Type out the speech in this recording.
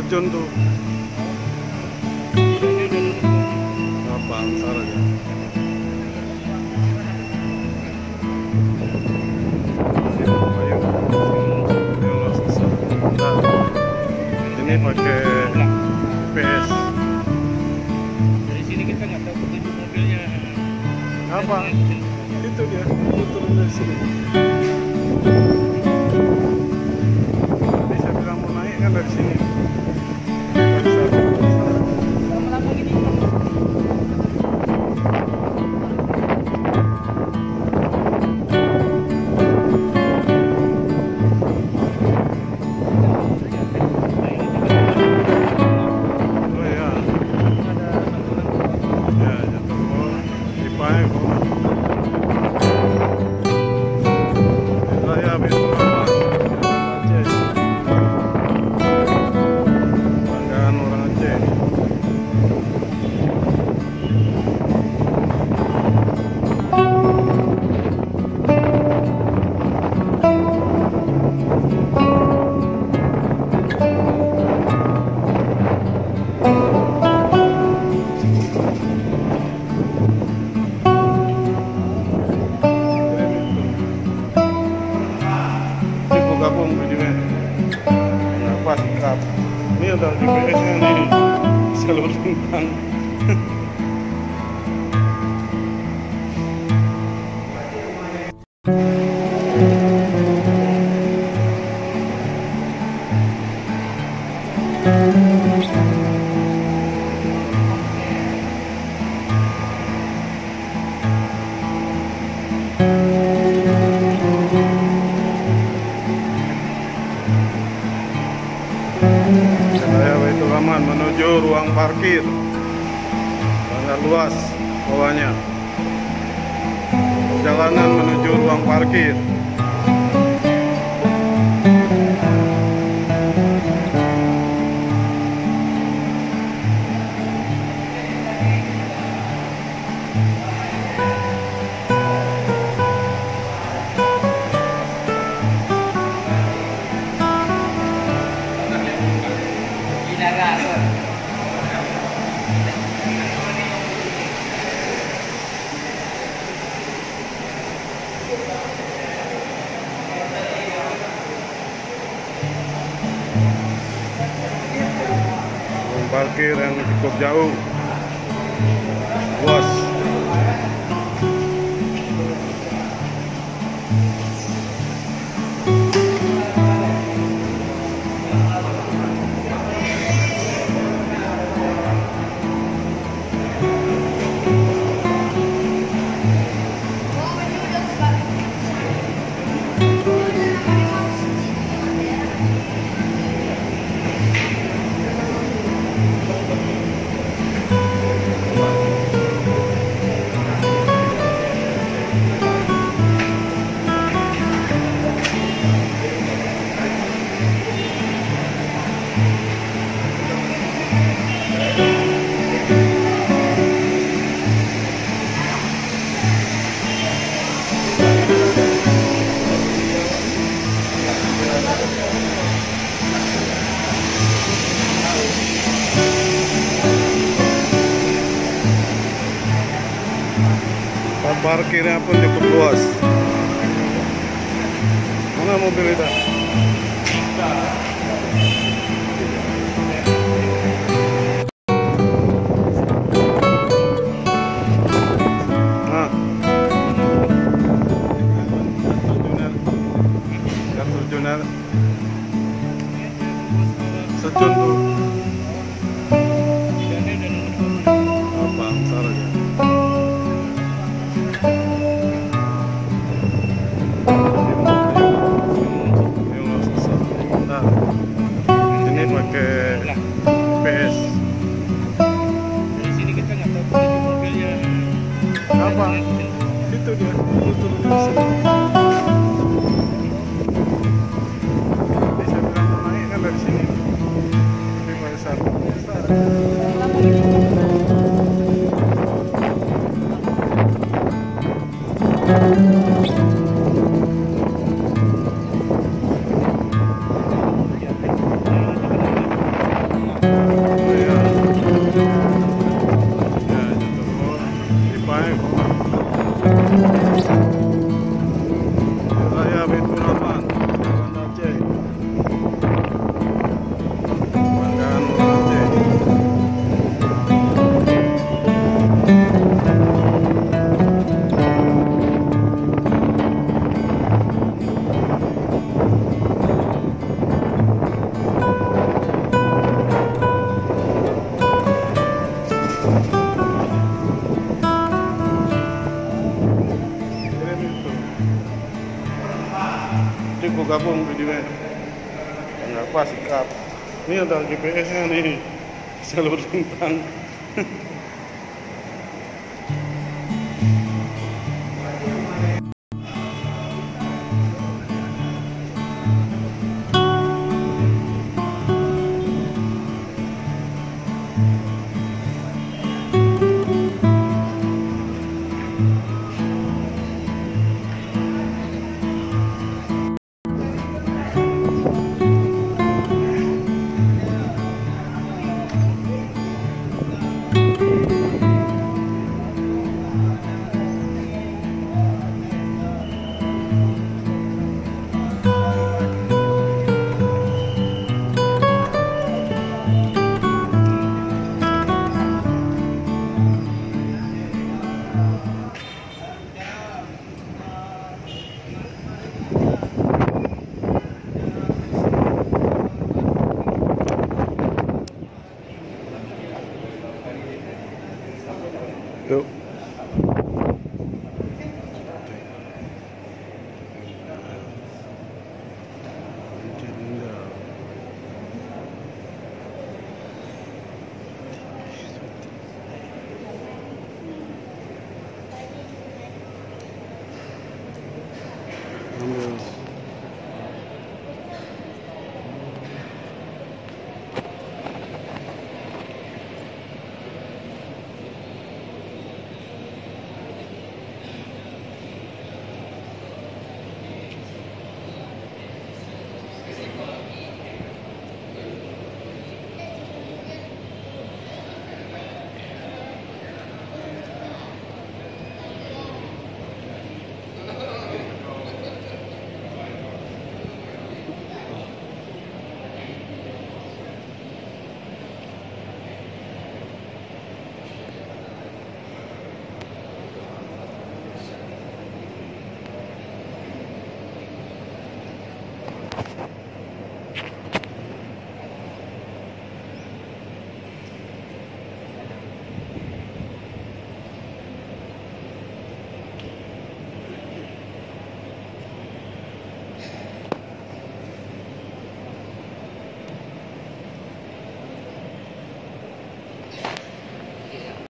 terjun tuh. Apa antar aja. Ini pakai PS. Dari sini kita nggak tahu petunjuk mobilnya. Apa? Itu dia, turun dari sini. Bisa bilang mau naik kan dari sini. Lama-lama gini. Oh ya, ya jatuh kok. Dipakai kok. Saya habis Aceh. Banggaan orang Aceh. Gabung videonya kenapa sikap ini udah GPS nya nih seluruh tentang saya Baitul Aman menuju ruang parkir, sangat luas bawahnya. Perjalanan menuju ruang parkir. Ruang parkir yang cukup jauh, luas. Tempat parkirnya pun cukup luas. Mana mobil itu? Nah, Gatur Junar, Sejun tuh. Apa antar aja. Ini pakai PS. Dari sini kita nggak tahu petunjuk mobilnya. Apa? Itu dia, turun dari sini. Bisa bilang mau naik kan dari sini. nanti gue gabung videonya. Kenapa sikap? Ini ada GPS nya nih, jalur simpang.